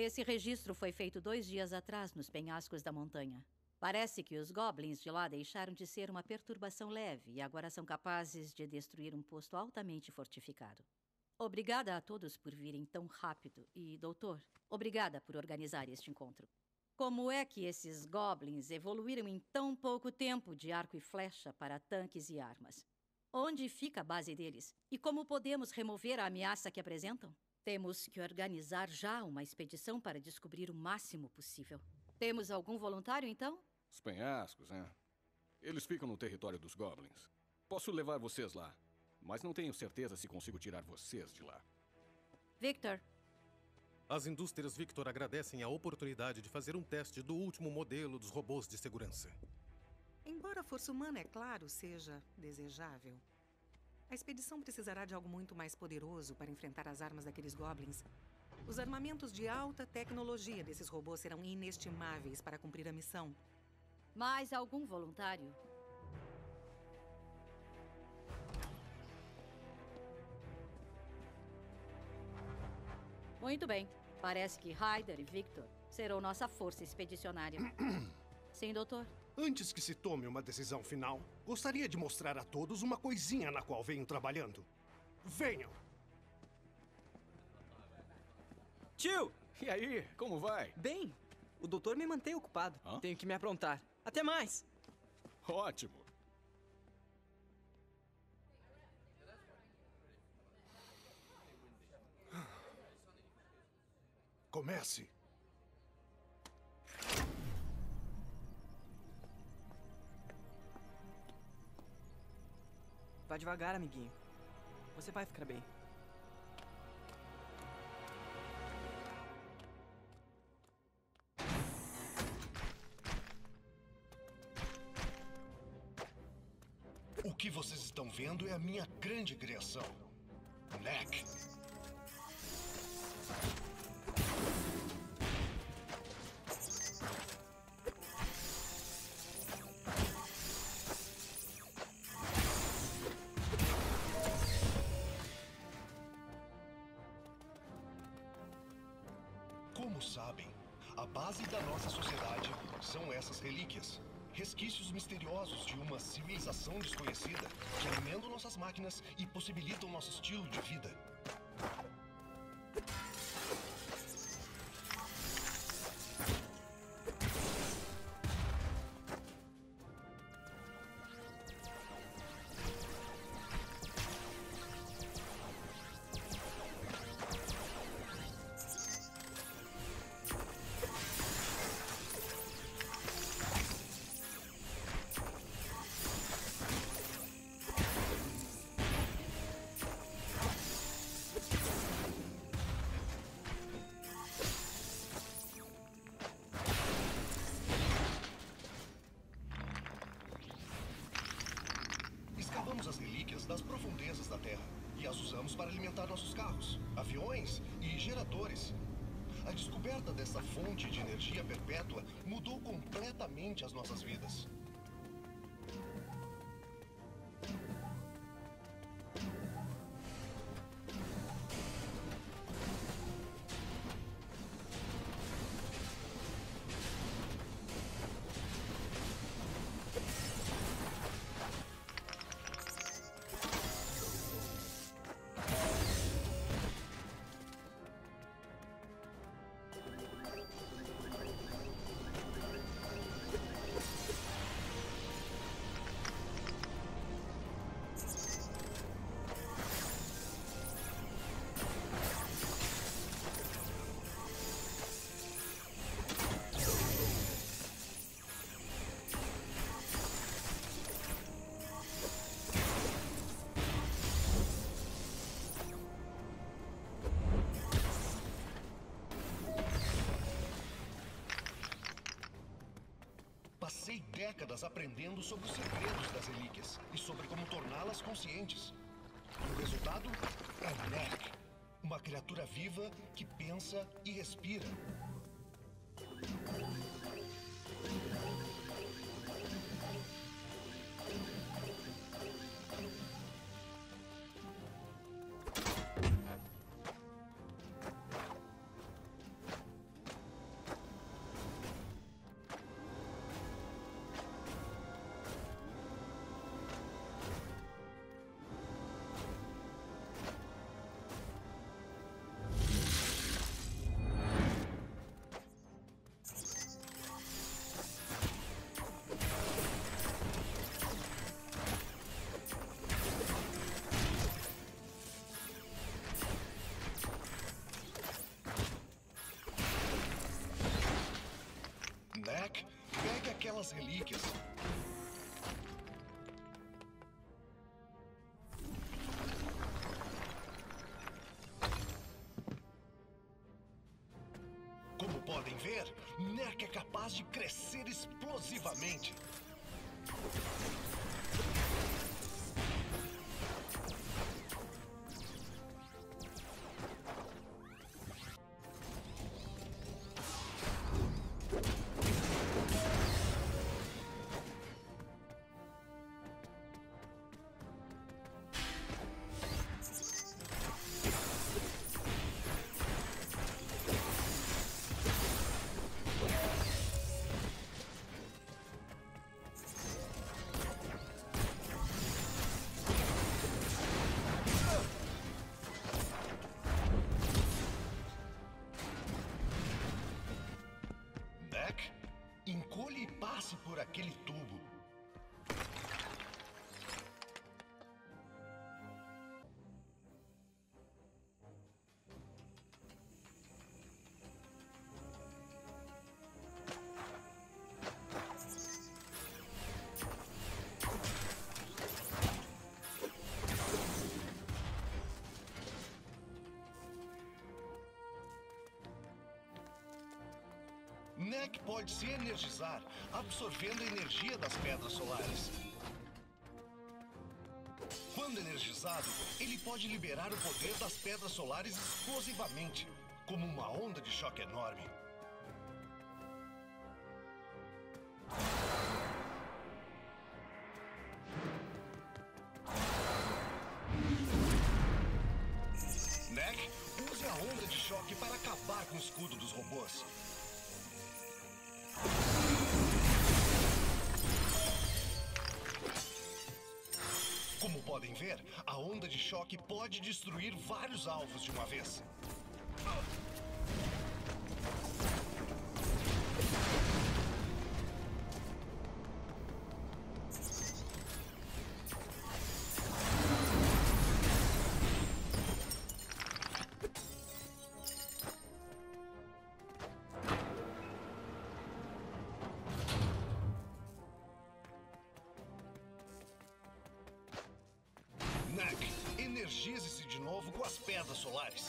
Esse registro foi feito 2 dias atrás nos penhascos da montanha. Parece que os goblins de lá deixaram de ser uma perturbação leve e agora são capazes de destruir um posto altamente fortificado. Obrigada a todos por virem tão rápido e, doutor, obrigada por organizar este encontro. Como é que esses goblins evoluíram em tão pouco tempo de arco e flecha para tanques e armas? Onde fica a base deles? E como podemos remover a ameaça que apresentam? Temos que organizar já uma expedição para descobrir o máximo possível. Temos algum voluntário, então? Os penhascos, né? Eles ficam no território dos goblins. Posso levar vocês lá, mas não tenho certeza se consigo tirar vocês de lá. Victor. As indústrias Victor agradecem a oportunidade de fazer um teste do último modelo dos robôs de segurança. Embora a força humana, é claro, seja desejável, a expedição precisará de algo muito mais poderoso para enfrentar as armas daqueles goblins. Os armamentos de alta tecnologia desses robôs serão inestimáveis para cumprir a missão. Mais algum voluntário? Muito bem. Parece que Ryder e Victor serão nossa força expedicionária. Sim, doutor? Antes que se tome uma decisão final, gostaria de mostrar a todos uma coisinha na qual venho trabalhando. Venham! Tio! E aí, como vai? Bem, o doutor me mantém ocupado. Hã? Tenho que me aprontar. Até mais! Ótimo! Comece! Vá devagar, amiguinho. Você vai ficar bem. O que vocês estão vendo é a minha grande criação. NEC. Como sabem, a base da nossa sociedade são essas relíquias. Resquícios misteriosos de uma civilização desconhecida que alimentam nossas máquinas e possibilitam nosso estilo de vida. Escavamos as relíquias das profundezas da Terra e as usamos para alimentar nossos carros, aviões e geradores. A descoberta dessa fonte de energia perpétua mudou completamente as nossas vidas. Passei décadas aprendendo sobre os segredos das relíquias e sobre como torná-las conscientes. O resultado é NEC, uma criatura viva que pensa e respira. aquelas relíquias. Como podem ver, NEC é capaz de crescer explosivamente. Encolhe e passe por aquele tubo. NEC pode se energizar, absorvendo a energia das pedras solares. Quando energizado, ele pode liberar o poder das pedras solares explosivamente, como uma onda de choque enorme. NEC, use a onda de choque para acabar com o escudo dos robôs. Como podem ver, a onda de choque pode destruir vários alvos de uma vez. NEC, energize-se de novo com as pedras solares.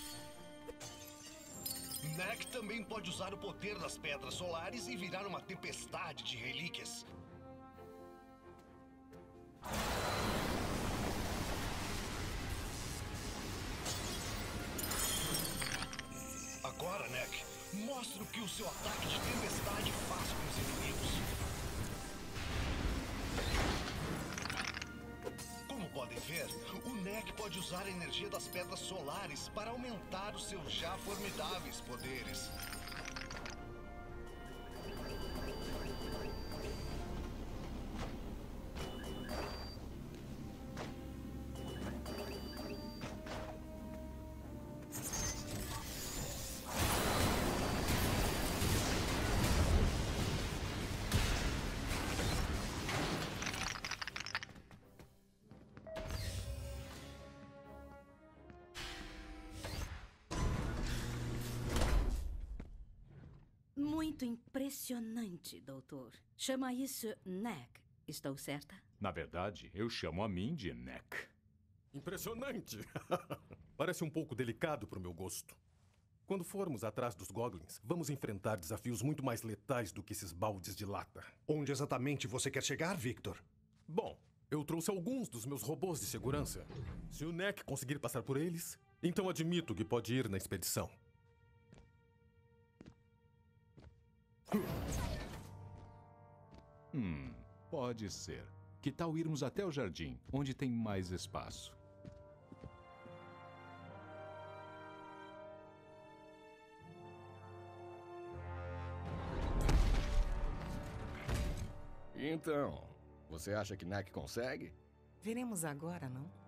NEC também pode usar o poder das pedras solares e virar uma tempestade de relíquias. Agora, NEC, mostre o que o seu ataque de tempestade faz com os inimigos. Podem ver, o NEC pode usar a energia das pedras solares para aumentar os seus já formidáveis poderes. Muito impressionante, doutor. Chama isso NEC. Estou certa? Na verdade, eu chamo a mim de NEC. Impressionante! Parece um pouco delicado para o meu gosto. Quando formos atrás dos Goblins, vamos enfrentar desafios muito mais letais do que esses baldes de lata. Onde exatamente você quer chegar, Victor? Bom, eu trouxe alguns dos meus robôs de segurança. Se o NEC conseguir passar por eles, então admito que pode ir na expedição. Pode ser. Que tal irmos até o jardim, onde tem mais espaço? Então, você acha que NEC consegue? Veremos agora, não?